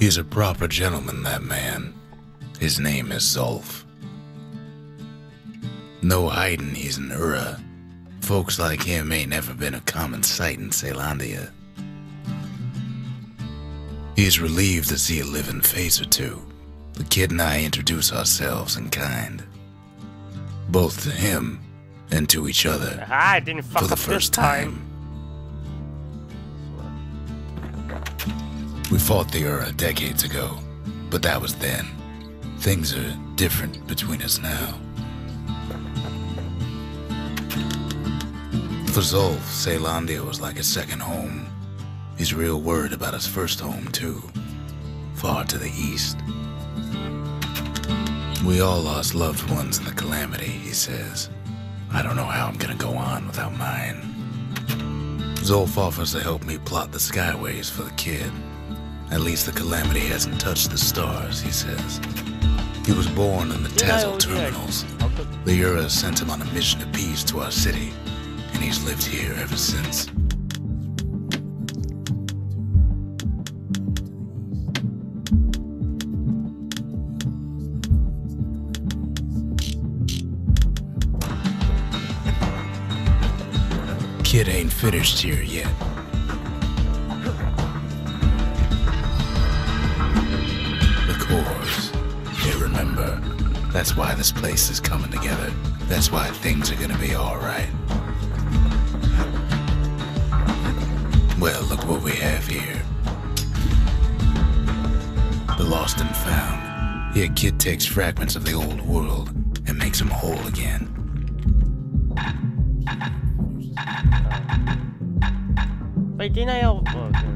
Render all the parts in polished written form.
He's a proper gentleman, that man. His name is Zulf. No hiding he's an Ura. Folks like him ain't never been a common sight in Caelondia. He's relieved to see a living face or two. The kid and I introduce ourselves in kind. Both to him and to each other. I didn't fuck for the up first this time. We fought the Ura decades ago, but that was then. Things are different between us now. For Zulf, Caelondia was like a second home. He's real worried about his first home, too. Far to the east. We all lost loved ones in the calamity, he says. I don't know how I'm gonna go on without mine. Zulf offers to help me plot the skyways for the kid. At least the calamity hasn't touched the stars, he says. He was born in the Tazzle terminals. The Ura sent him on a mission of peace to our city, and he's lived here ever since. Kid ain't finished here yet. The cores. Yeah, remember, that's why this place is coming together. That's why things are gonna be alright. Well, look what we have here. The lost and found. Here, kid takes fragments of the old world and makes them whole again. Wait, didn't I all... Oh, okay.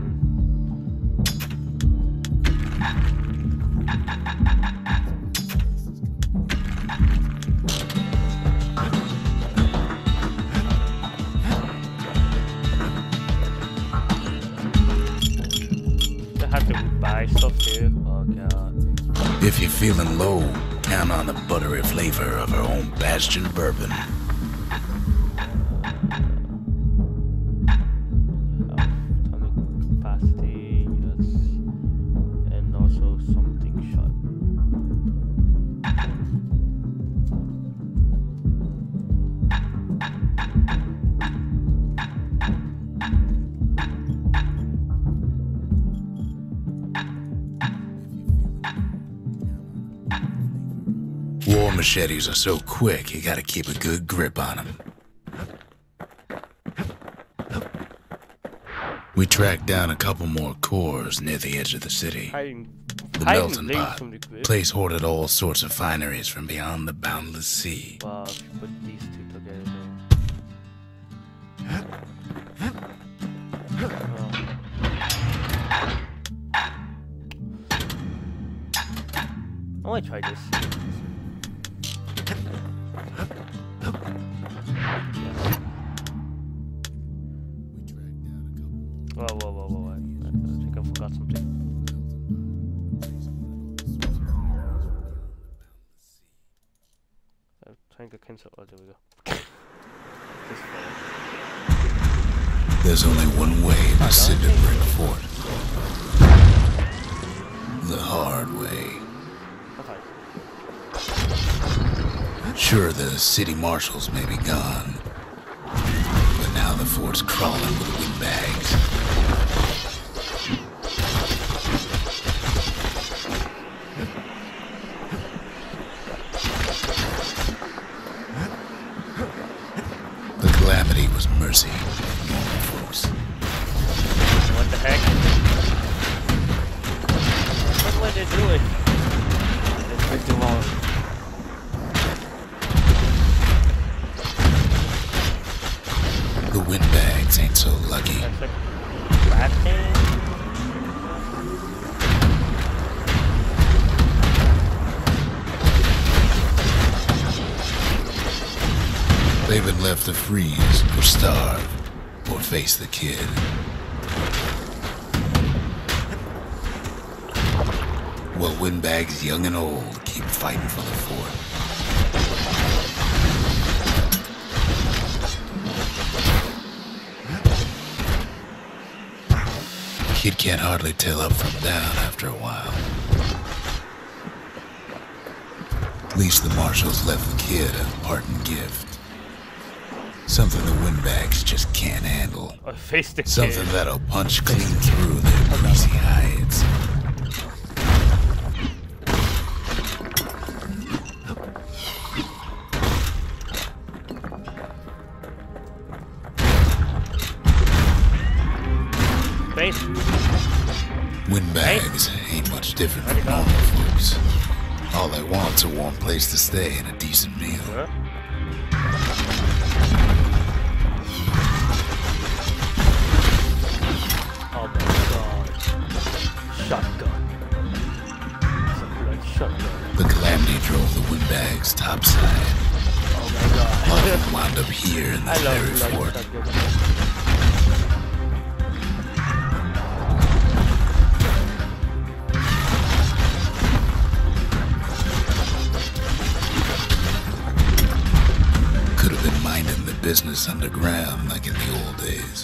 I have to buy stuff too. Oh god. If you're feeling low, count on the buttery flavor of our own Bastion bourbon. War machetes are so quick, you gotta keep a good grip on them. We tracked down a couple more cores near the edge of the city. The melting pot, place hoarded all sorts of fineries from beyond the boundless sea. Wow, if you put these two together. I wanna try this. Whoa. I think I forgot something. I'm trying to cancel. Oh, there we go. There's only one way to Cinderbrick Fort. The hard way. Sure, the city marshals may be gone, but now the fort's crawling with windbags. The calamity was mercy, normal folks. What the heck? What did they do it? They do all. The windbags ain't so lucky. That's like crafting. They've been left to freeze or starve or face the kid. Well, windbags young and old keep fighting for the fort. Kid can't hardly tell up from down after a while. At least the marshals left the kid a parting gift. Something the windbags just can't handle. I faced the Something kid. that'll punch clean through their greasy hides. Face. Windbags ain't much different from normal folks. All they want's a warm place to stay and a decent meal. Huh? Oh my god. Shotgun. It's a blood shotgun. The Calamity drove the windbags topside. Oh my god. A lot of them wound up here in I this love very blood fort. shotgun. Could have been minding the business underground like in the old days.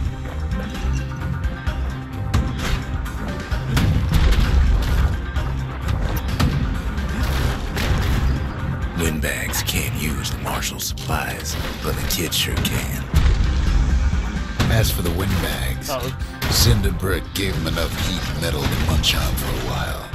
Windbags can't use the marshal's supplies, but the kid sure can. As for the windbags, Oh, Cinderbrick gave him enough heat and metal to munch on for a while.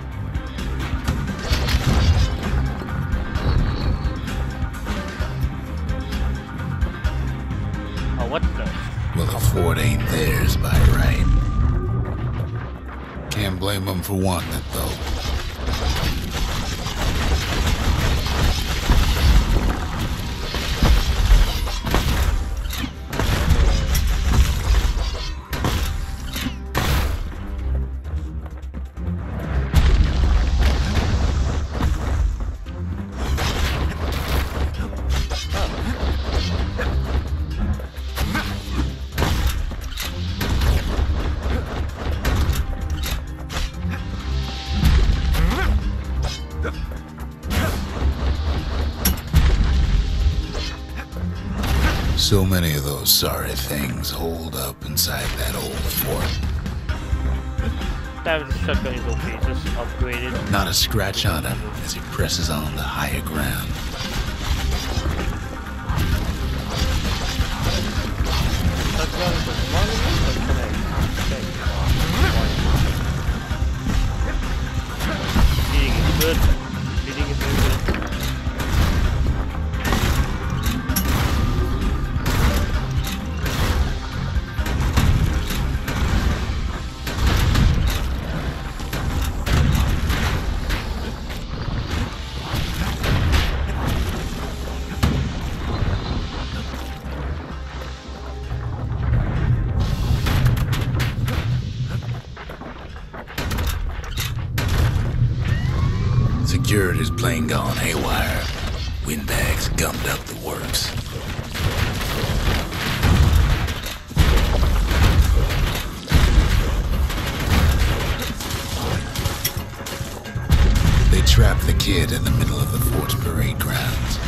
oh, what the? Well, the fort ain't theirs by right. Can't blame them for wanting it, though. So many of those sorry things hold up inside that old fort. That shotgun is okay, just upgraded. Not a scratch on him as he presses on to higher ground. Shotgun is a small one, or can I? Okay. Leading is good. Leading is very good. Security's plane gone haywire. Windbags gummed up the works. They trapped the kid in the middle of the fort's parade grounds.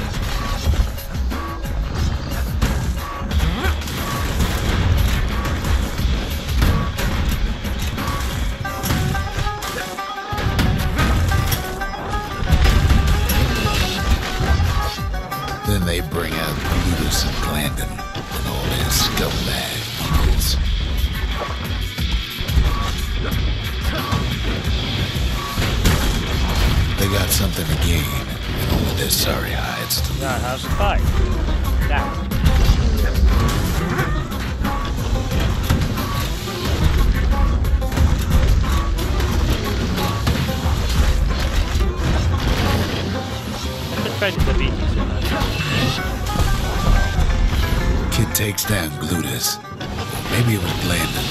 Then they bring out Ludus and Glandon and all his scumbag uncles. They got something to gain, and only their sorry hides to Now, lose. how's the fight? Now. Try to the beat. Kid takes down Glutus. Maybe it was Glandon.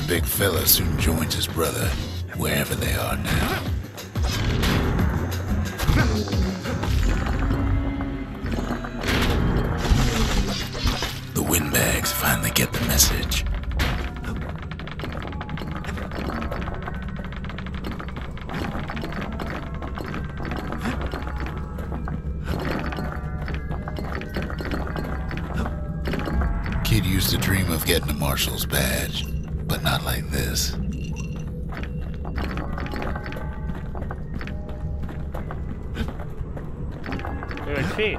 big fella soon joins his brother, wherever they are now. The windbags finally get the message. Kid used to dream of getting a marshal's badge, but not like this. Where is she?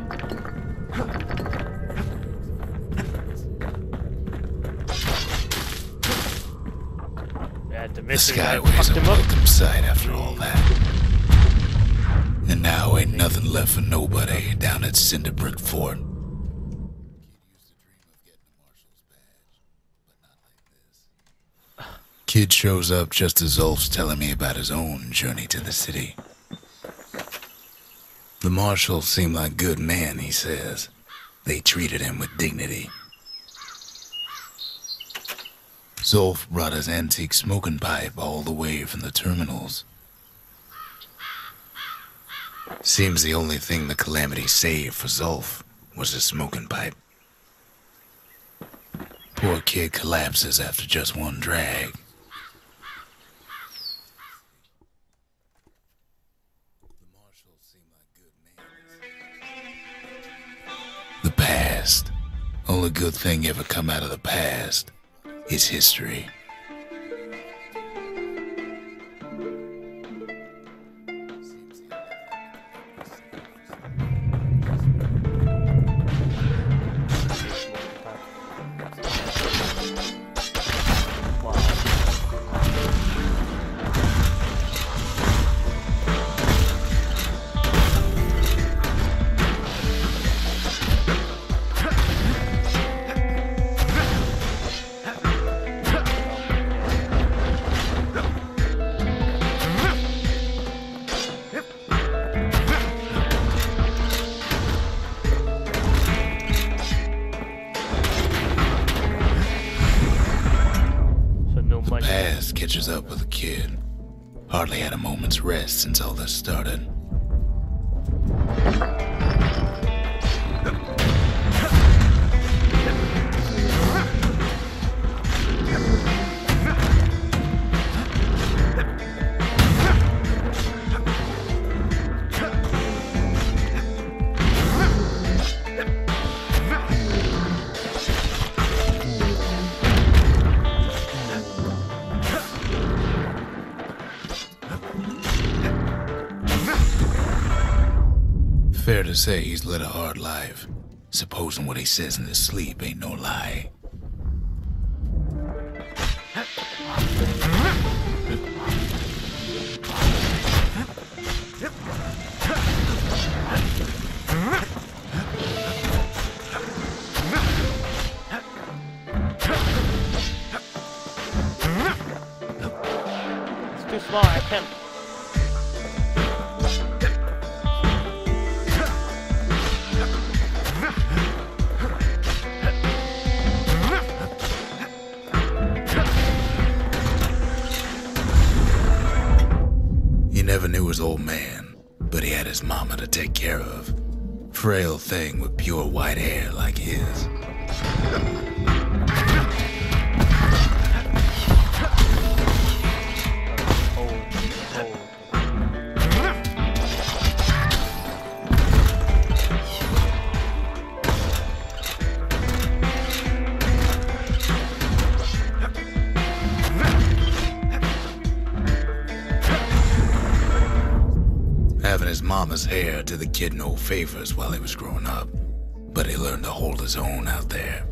Yeah, The Skyways a welcome sight after all that. And now ain't nothing left for nobody down at Cinderbrick Fort. Kid shows up just as Zulf's telling me about his own journey to the city. The marshals seem like good men, he says. They treated him with dignity. Zulf brought his antique smoking pipe all the way from the terminals. Seems the only thing the Calamity saved for Zulf was his smoking pipe. Poor kid collapses after just one drag. The past. Only good thing ever come out of the past is history. Past catches up with the kid. Hardly had a moment's rest since all this started. Fair to say he's led a hard life, supposing what he says in his sleep ain't no lie. It's too small, I can't. He never knew his old man, but he had his mama to take care of. Frail thing with pure white hair like his. Having his mama's hair did the kid no favors while he was growing up, but he learned to hold his own out there.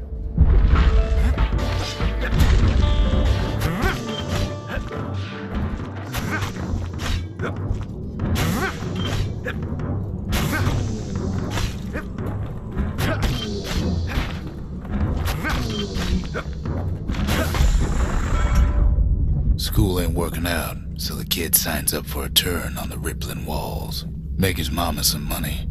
School ain't working out, so the kid signs up for a turn on the rippling walls. Make his mama some money.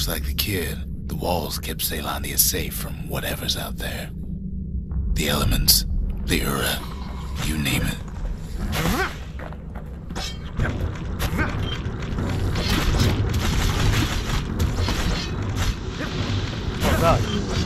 Just like the kid, the walls kept Caelondia safe from whatever's out there. The elements, the Ura, you name it. Oh god.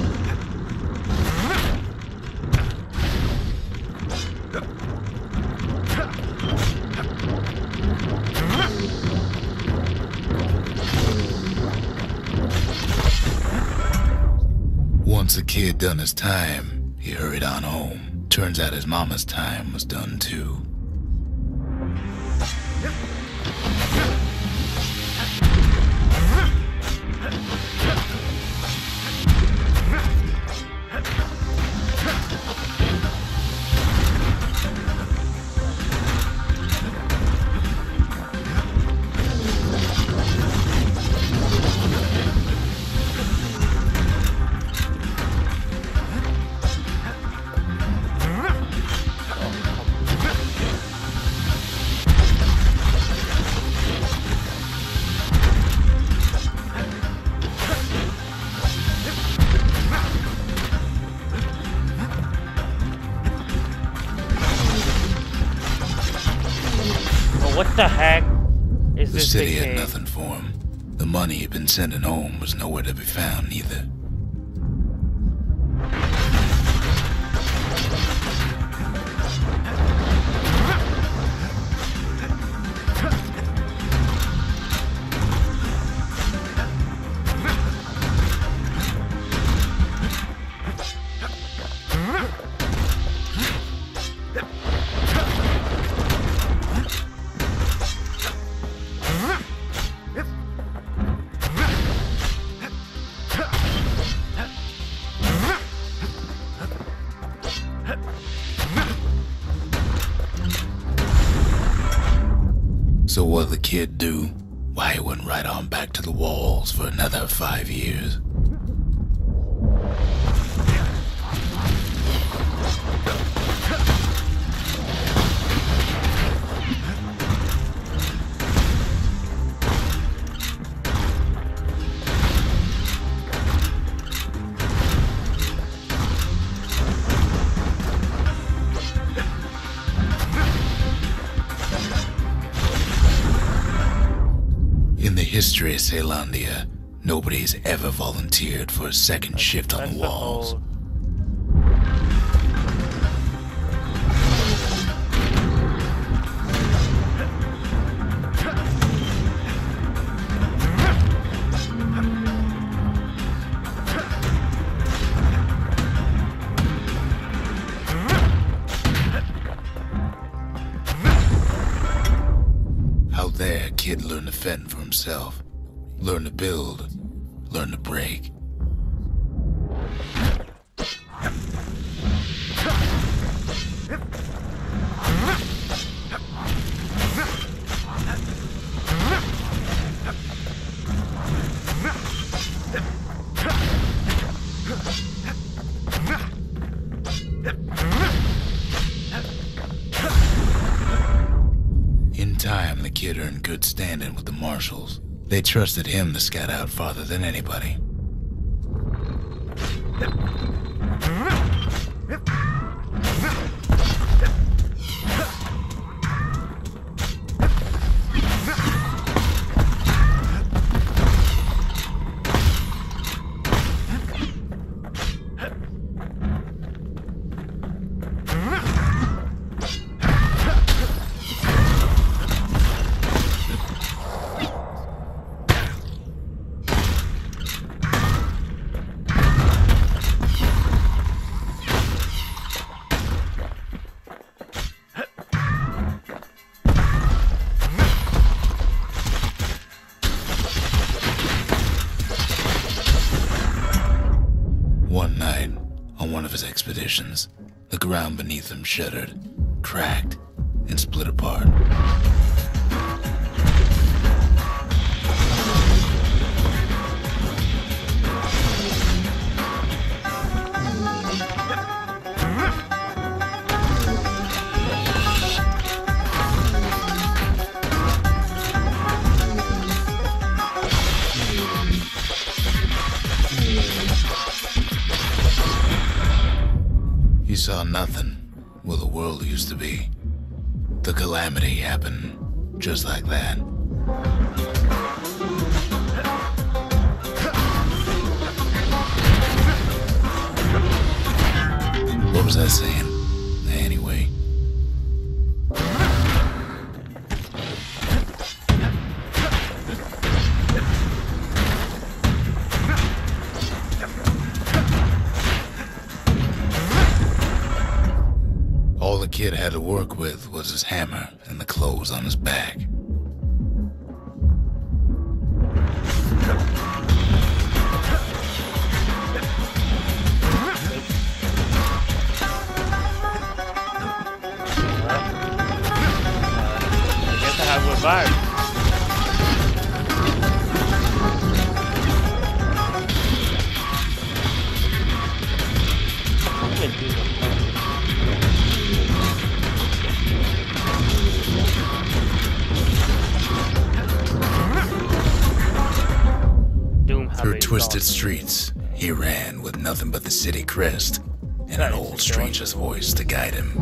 Once the kid done his time, he hurried on home. Turns out his mama's time was done too. What the heck is The this city big had cave? nothing for him. The money he'd been sending home was nowhere to be found either. So what'd the kid do? Why, he went right on back to the walls for another 5 years. In the history of Caelondia, nobody's ever volunteered for a second shift on That's the the walls. whole- Out there, a kid learned to fend for himself. Learn to build. Learn to break. In time, the kid earned good standing with the marshals. They trusted him to scout out farther than anybody. One night, on one of his expeditions, the ground beneath him shuddered, cracked, and split apart. saw nothing where the world used to be. The calamity happened just like that. What was I saying? Anyway. All the kid had to work with was his hammer and the clothes on his back. I guess I have one back. Through Twisted streets, he ran with nothing but the city crest and an old stranger's voice to guide him.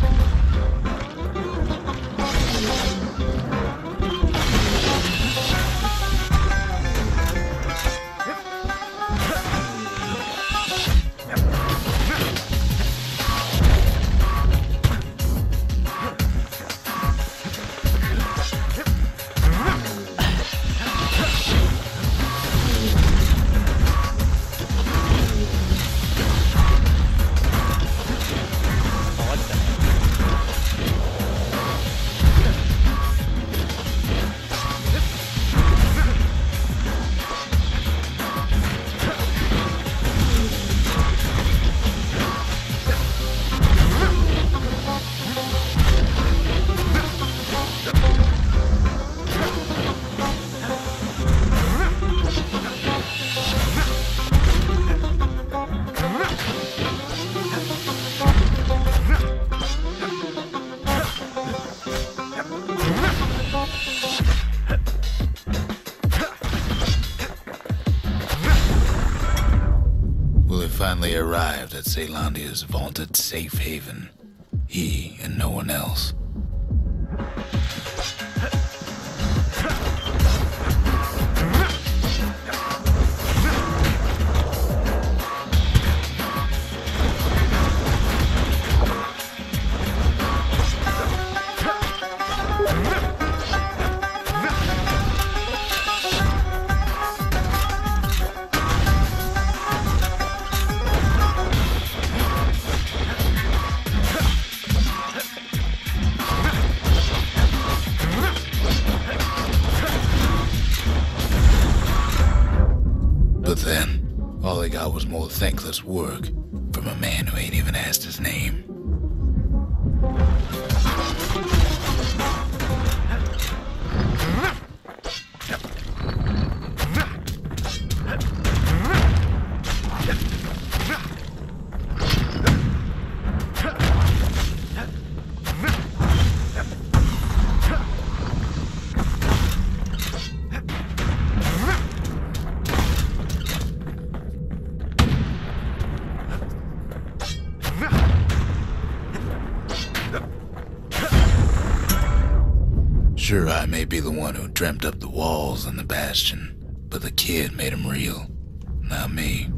Finally arrived at Caelondia's vaunted safe haven. He and no one else. But then, all they got was more thankless work from a man who ain't even asked his name. Sure, I may be the one who dreamt up the walls and the bastion, but the kid made them real, not me.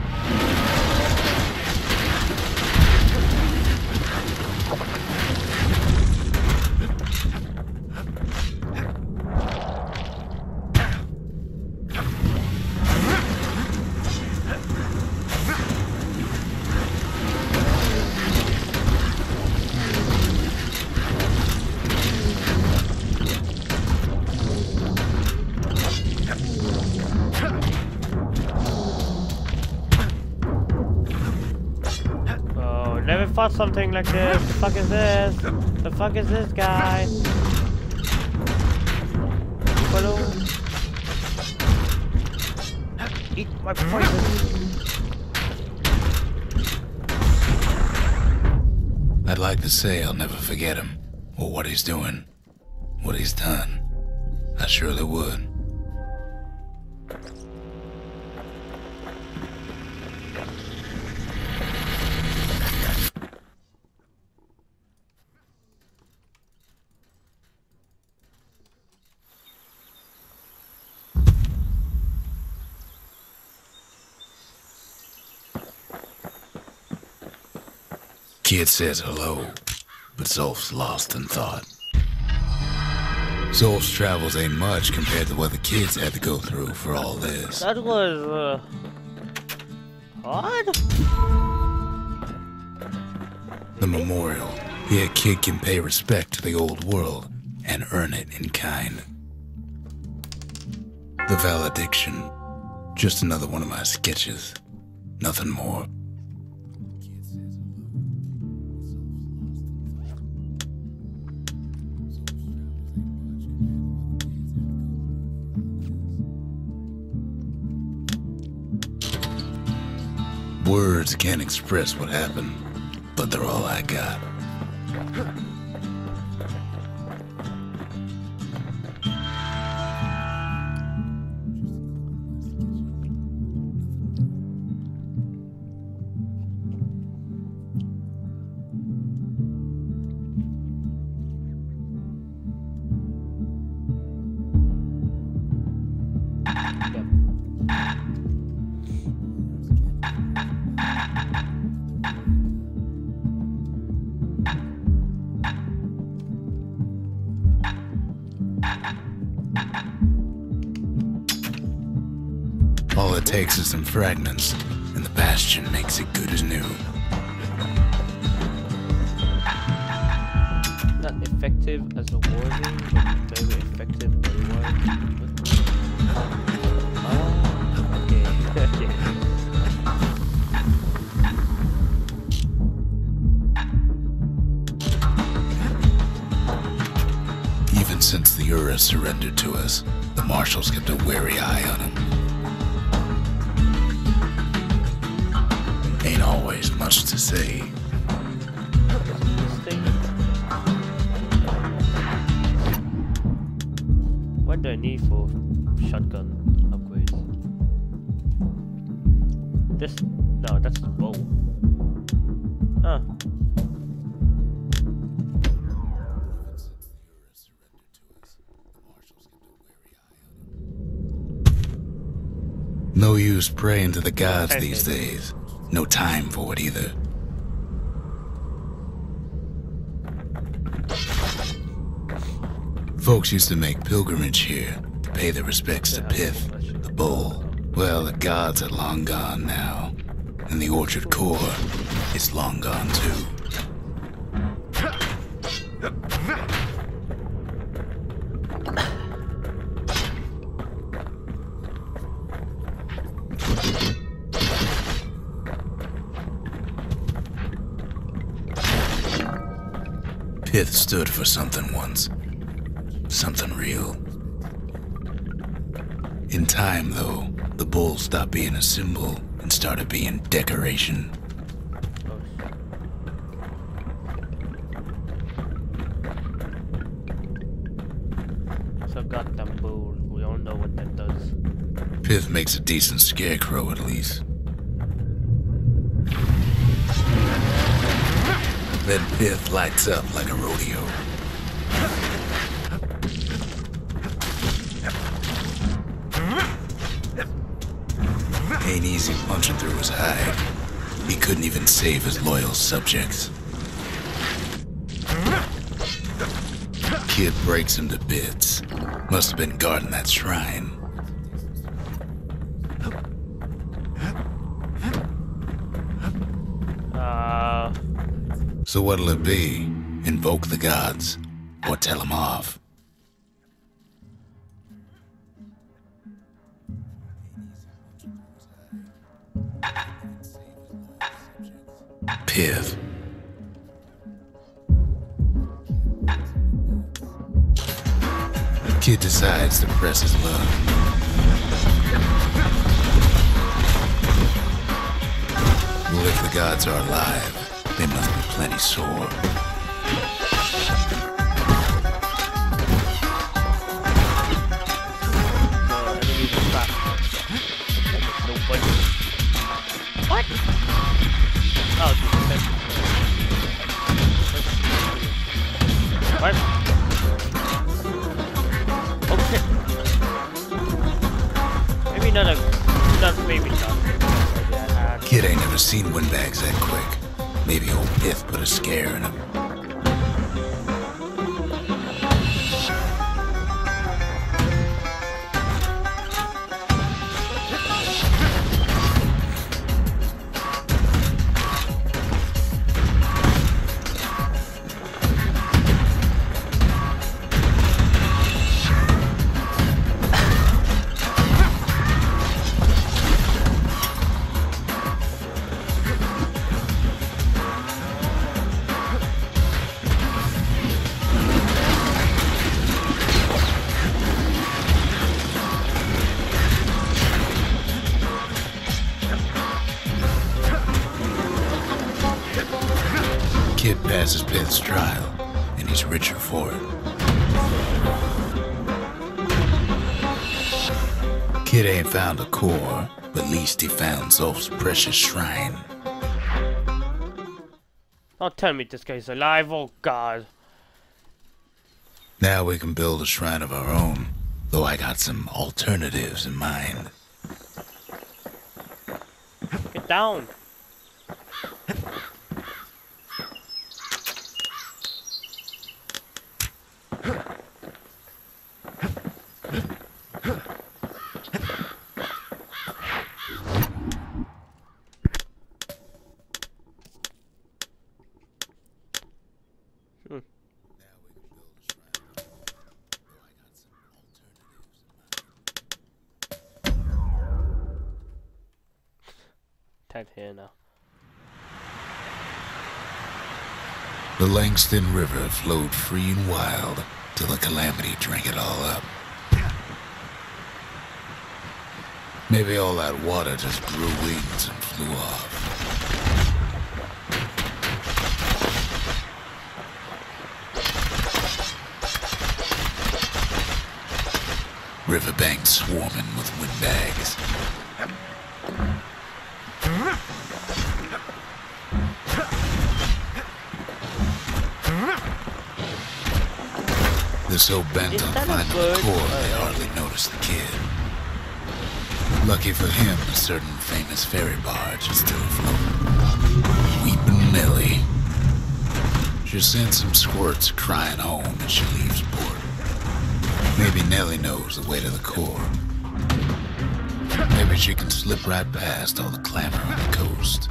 Never fought something like this. The fuck is this? The fuck is this guy? Balloon. Eat my poison. I'd like to say I'll never forget him, or what he's doing, what he's done. I surely would. Kid says hello, but Zolf's lost in thought. Zolf's travels ain't much compared to what the kids had to go through for all this. That was hard. The memorial. Here, Kid can pay respect to the old world and earn it in kind. The valediction. Just another one of my sketches. Nothing more. Words can't express what happened, but they're all I got. All it takes is some fragments, and the bastion makes it good as new. Not effective as a warning, but very effective otherwise. Oh, okay. Even since the Ura surrendered to us, the marshals kept a wary eye on him. Ain't always much to say. What do I need for shotgun upgrades? This? No, that's the bow. Huh. No use praying to the gods these days. No time for it either. Folks used to make pilgrimage here to pay their respects to Pith, the bull. Well, the gods are long gone now, and the orchard core is long gone too. Pith stood for something once. Something real. In time, though, the bull stopped being a symbol and started being decoration. So goddamn bull. We all know what that does. Pith makes a decent scarecrow, at least. Then Pith lights up like a rodeo. Ain't easy punching through his hide. He couldn't even save his loyal subjects. Kid breaks him to bits. Must have been guarding that shrine. So what'll it be? Invoke the gods, or tell them off? Pith. Kid decides to press his luck. Well, if the gods are alive, they must be plenty sore. What? Oh, what? Okay. Maybe not maybe not. Kid ain't never seen windbags that quick. Maybe old Pith put a scare in him. Kid passes Pith's trial, and he's richer for it. Kid ain't found a core, but at least he found Zulf's precious shrine. Don't tell me this guy's alive, oh god. Now we can build a shrine of our own, though I got some alternatives in mind. Get down. Type here now. The Langston River flowed free and wild till the calamity drank it all up. Maybe all that water just grew wings and flew off. Riverbanks swarming with windbags. They're so bent on finding the core, they hardly notice the kid. Lucky for him, a certain famous ferry barge is still afloat. Weepin' Nellie. She sends some squirts crying home as she leaves port. Maybe Nellie knows the way to the core. Maybe she can slip right past all the clamor on the coast.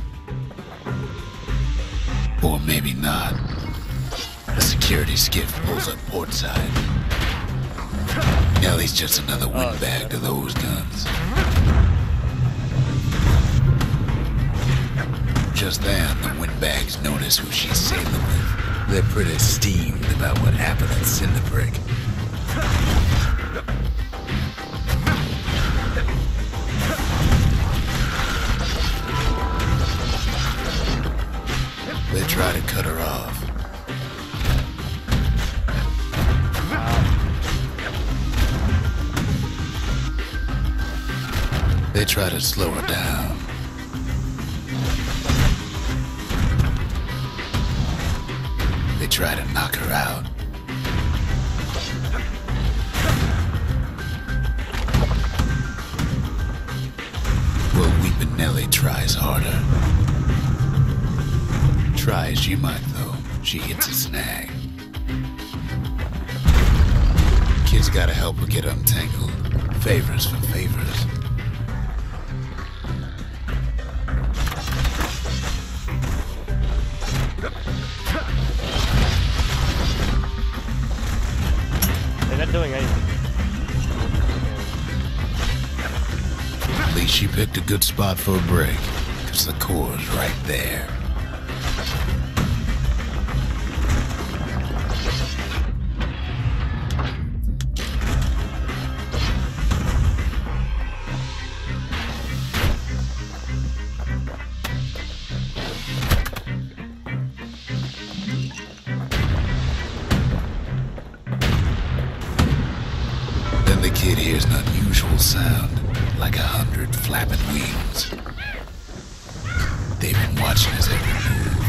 Or maybe not. A security skiff pulls up portside. Nellie's just another windbag to those guns. Just then, the windbags notice who she's sailing with. They're pretty steamed about what happened at Cinderbrick. They try to cut her off. They try to slow her down. They try to knock her out. Well, Weepin' Nellie tries harder. Try as she might, though, she hits a snag. Kid's gotta help her get untangled. Favors for favors. They're not doing anything. At least she picked a good spot for a break, because the core's right there. Then the kid hears an unusual sound, like 100 flapping wings. They've been watching his every move.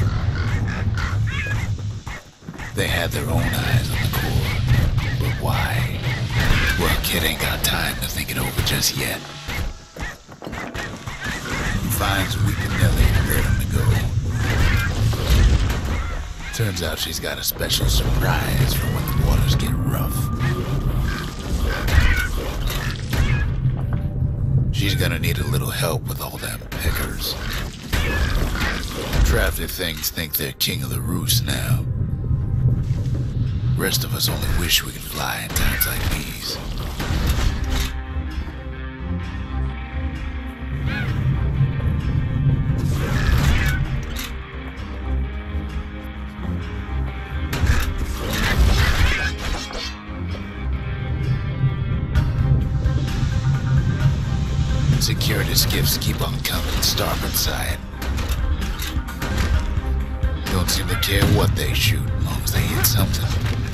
They had their own eyes on the core, but why? Well, kid ain't got time to think it over just yet. He finds Weepin' Nellie and let him to go. Turns out she's got a special surprise for when the waters get rough. She's gonna need a little help with all them pickers. Drafty things think they're king of the roost now. Rest of us only wish we could fly in times like these. Security skiffs keep on coming starboard side. Don't seem to care what they shoot, as long as they hit something.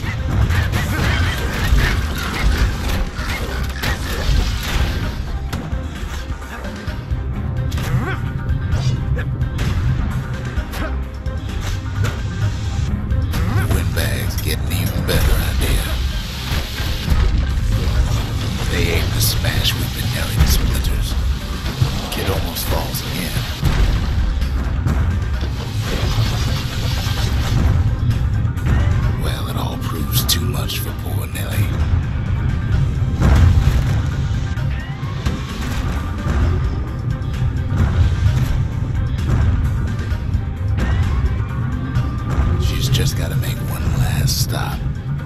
The windbags get an even better idea. They aim to smash Weeping Nelly to splinters. Kid almost falls again. Well, it all proves too much for poor Nelly. She's just gotta make one last stop.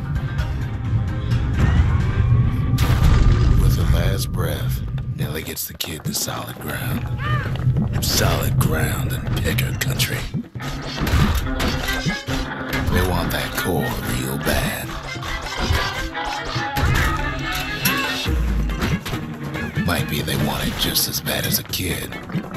With her last breath, Nelly gets the kid to solid ground. Solid ground in picker country. They want that core real bad. Might be they want it just as bad as a kid.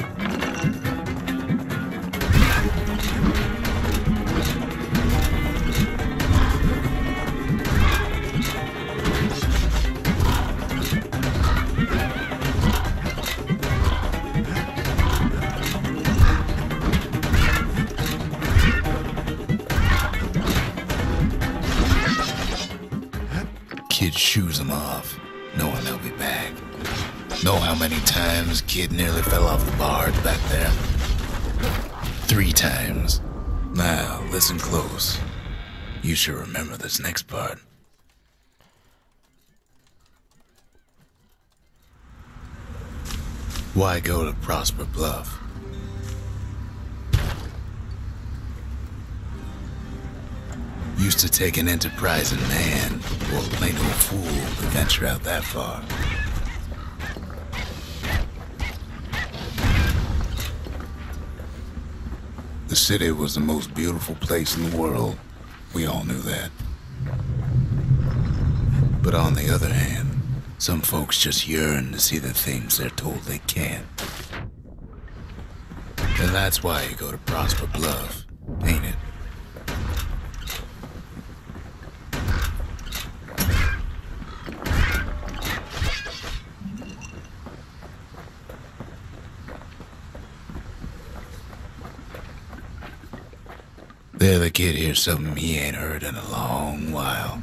Kid shoos them off, knowing they'll be back. Know how many times Kid nearly fell off the barge back there? 3 times. Now, listen close. You should remember this next part. Why go to Prosper Bluff? Used to take an enterprising man or a plain old fool to venture out that far. The city was the most beautiful place in the world. We all knew that. But on the other hand, some folks just yearn to see the things they're told they can't. And that's why you go to Prosper Bluff, ain't it? There, the kid hears something he ain't heard in a long while.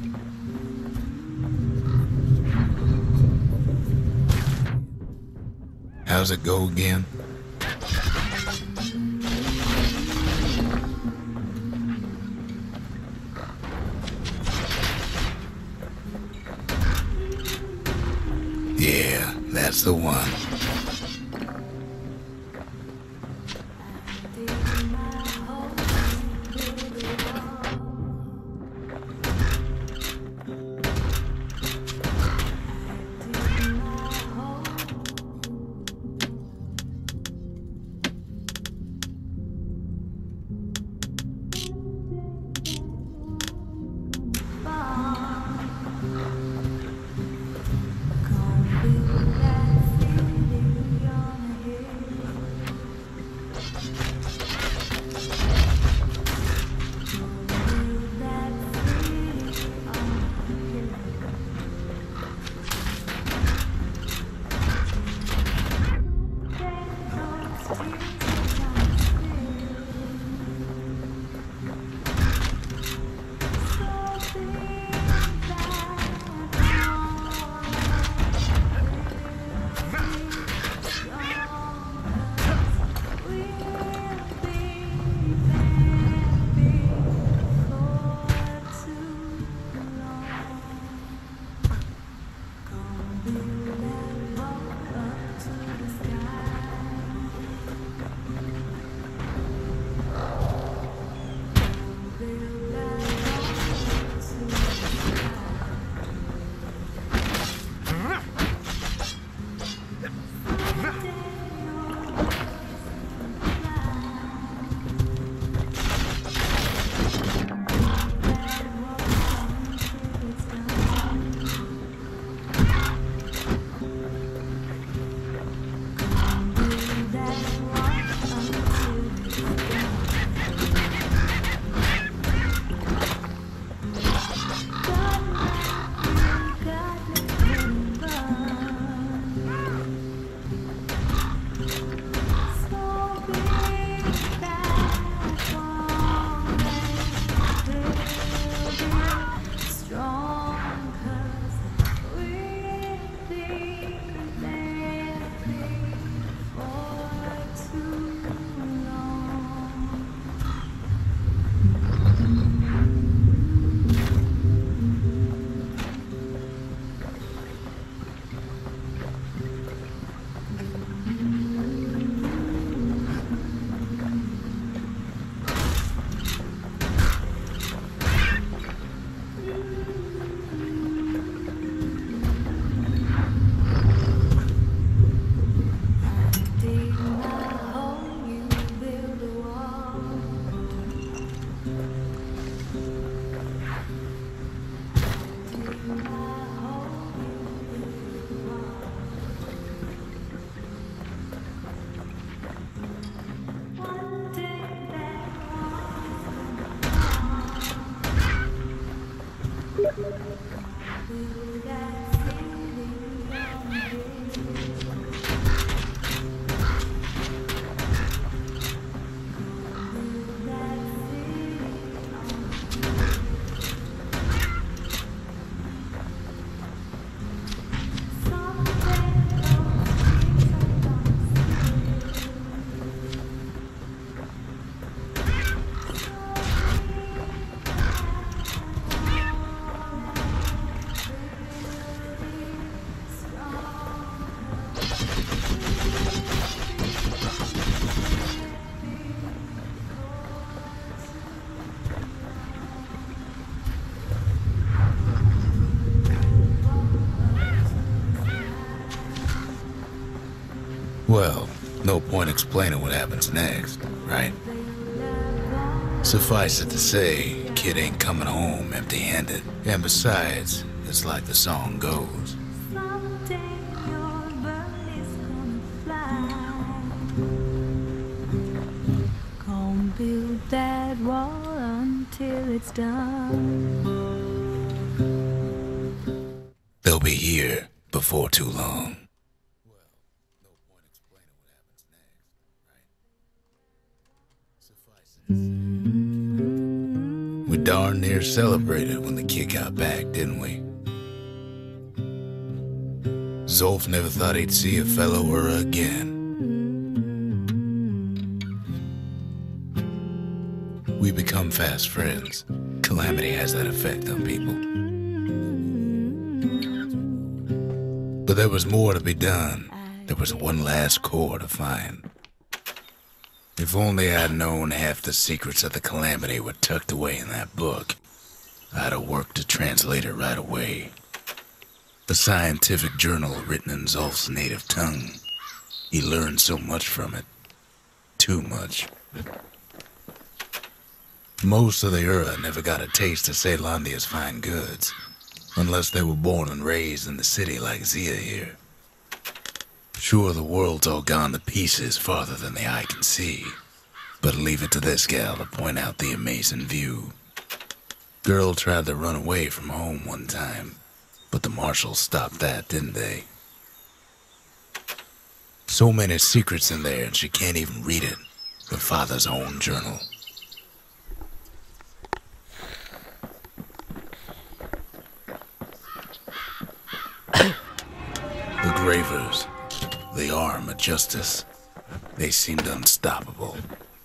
How's it go again? Yeah, that's the one. point explaining what happens next, right? Suffice it to say, kid ain't coming home empty-handed. And besides, it's like the song goes. Someday your bird is gonna fly. Gonna build that wall until it's done. They'll be here before too long. Well, no point explaining what happens next, right? Suffice it. We darn near celebrated when the kid got back, didn't we? Zolf never thought he'd see a fellow Ura again. We become fast friends. Calamity has that effect on people. But there was more to be done. There was one last core to find. If only I'd known half the secrets of the Calamity were tucked away in that book, I'd have worked to translate it right away. A scientific journal written in Zolf's native tongue. He learned so much from it. Too much. Most of the Ura never got a taste of Caelondia's fine goods, unless they were born and raised in the city like Zia here. Sure, the world's all gone to pieces farther than the eye can see, but leave it to this gal to point out the amazing view. Girl tried to run away from home one time, but the marshals stopped that, didn't they? So many secrets in there and she can't even read it. Her father's own journal. The Gravers, the arm of justice, they seemed unstoppable.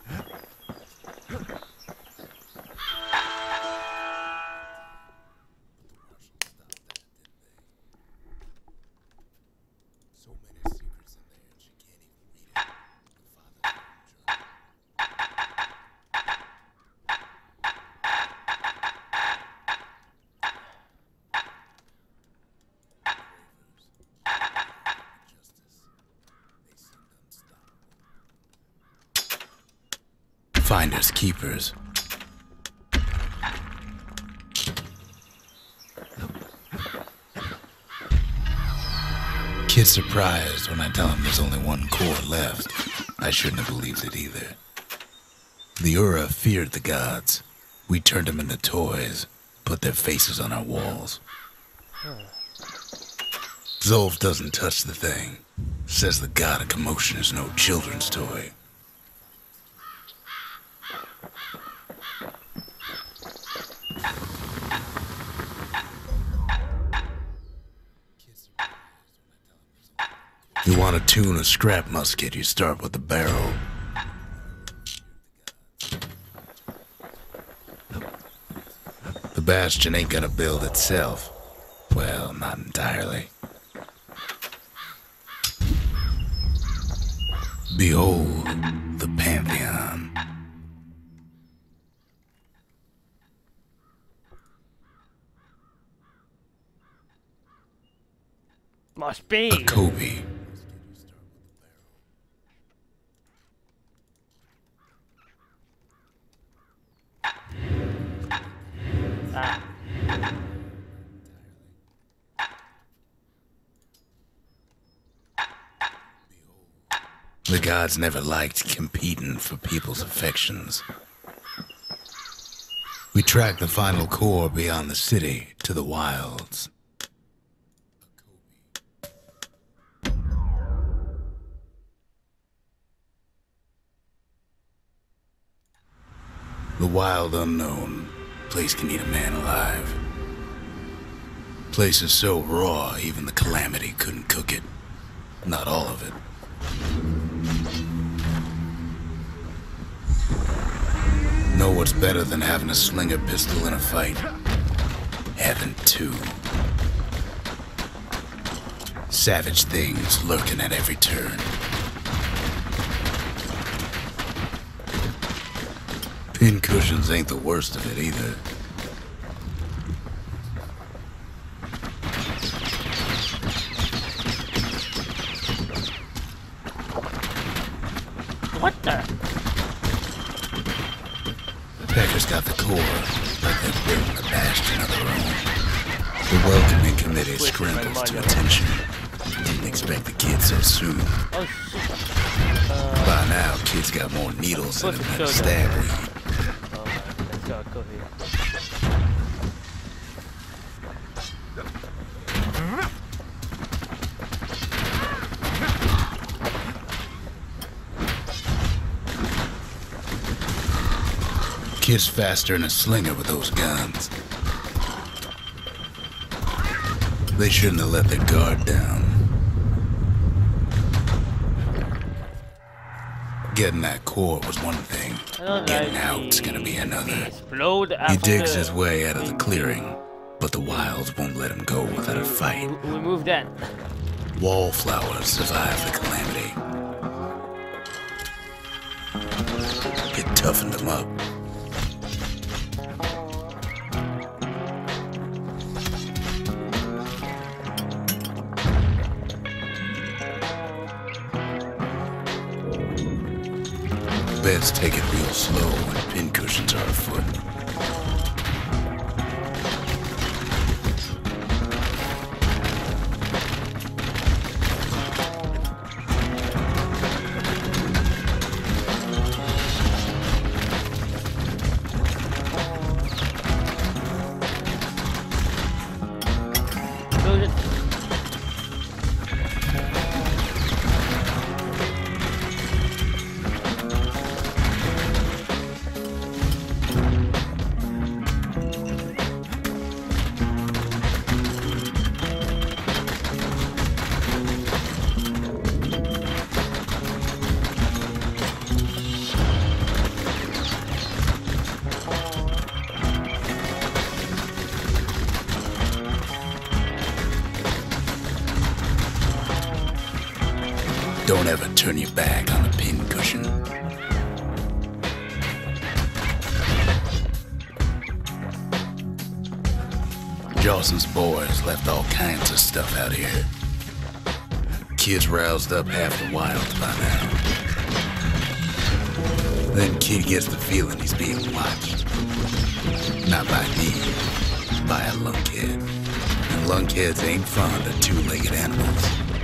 Finders keepers. Kid's surprised when I tell him there's only one core left. I shouldn't have believed it either. The Ura feared the gods. We turned them into toys, put their faces on our walls. Zolf doesn't touch the thing. Says the god of commotion is no children's toy. You want to tune a scrap musket, you start with the barrel. The bastion ain't gonna build itself. Well, not entirely. Behold the Pantheon. Must be. A Kobe. The gods never liked competing for people's affections. We tracked the final core beyond the city to the wilds. The wild unknown. Place can eat a man alive. Place is so raw, even the Calamity couldn't cook it. Not all of it. Know what's better than having a slinger pistol in a fight? Having two. Savage things lurking at every turn. Pincushions ain't the worst of it either. What the? Pecker's got the core, like they're building a bastion of their own. The welcoming committee scrambles to attention. Didn't expect the kid so soon. Oh shit. By now, kid's got more needles in him than a stab wound. Alright, let's go here. Kid's faster than a slinger with those guns. They shouldn't have let their guard down. Getting that core was one thing. Getting out's gonna be another. Explode He after. digs his way out of the clearing, but the wilds won't let him go without a fight. Remove that. Wallflowers survived the calamity. It toughened them up. Best take it real slow when pincushions are afoot. Close it. Don't ever turn your back on a pincushion. Jawson's boys left all kinds of stuff out here. Kid's roused up half the wilds by now. Then Kid gets the feeling he's being watched. Not by me, by a lunkhead. And lunkheads ain't fond of two-legged animals.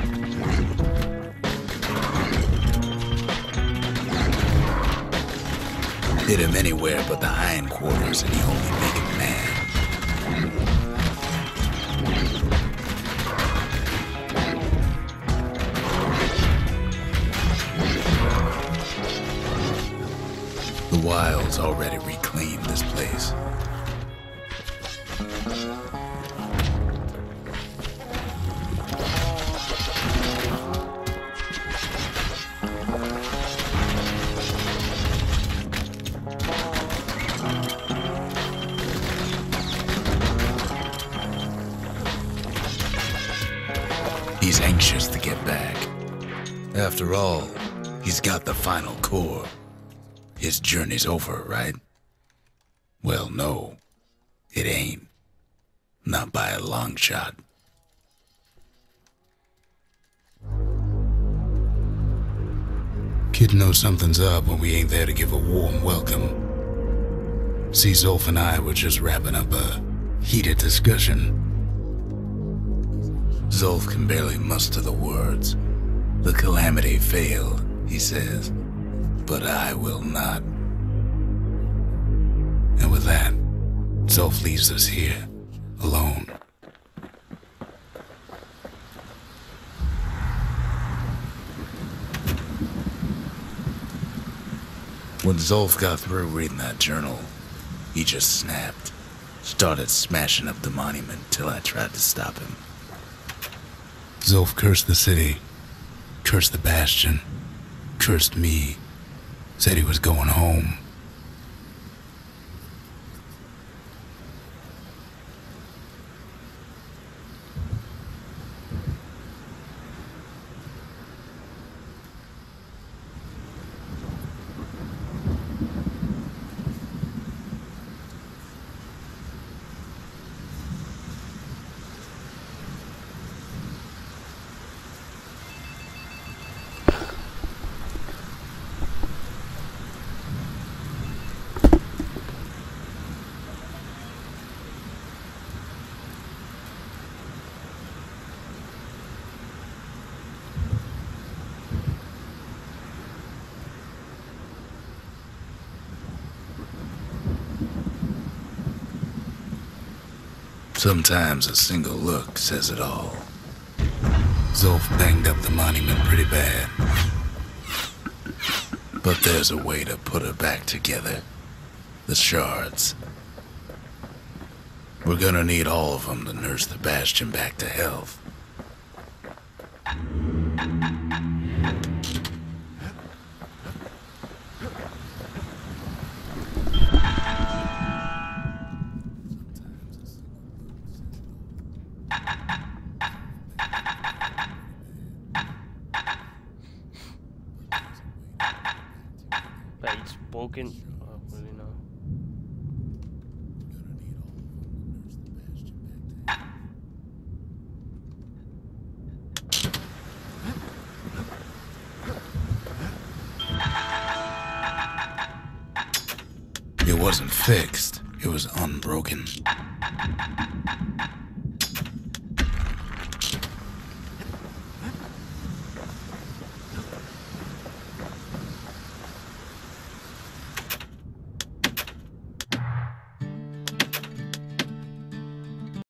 Hit him anywhere but the hindquarters and he only make him mad. The wilds already reclaimed this place. He's anxious to get back. After all, he's got the final core. His journey's over, right? Well, no, it ain't. Not by a long shot. Kid knows something's up when we ain't there to give a warm welcome. See, Zolf and I were just wrapping up a heated discussion. Zolf can barely muster the words. The calamity failed, he says, but I will not. And with that, Zolf leaves us here, alone. When Zolf got through reading that journal, he just snapped. Started smashing up the monument till I tried to stop him. Zolf cursed the city, cursed the bastion, cursed me, said he was going home. Sometimes a single look says it all. Zulf banged up the monument pretty bad. But there's a way to put her back together. The shards. We're gonna need all of them to nurse the Bastion back to health. But it's broken. Oh, really no. It wasn't fixed, it was unbroken.